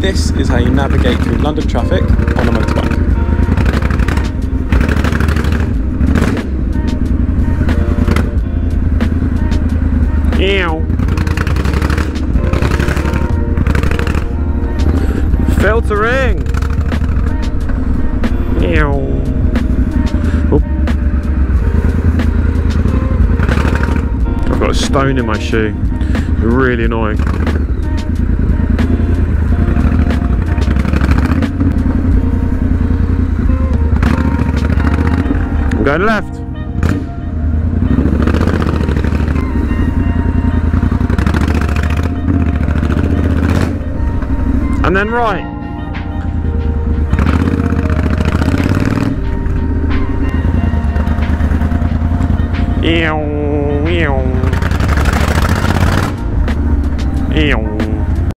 this is how you navigate through London traffic on a motorbike. Ew. Filtering. Ew. Oop. I've got a stone in my shoe. Really annoying. I'm going left. And then right. Ew, ew. Ew.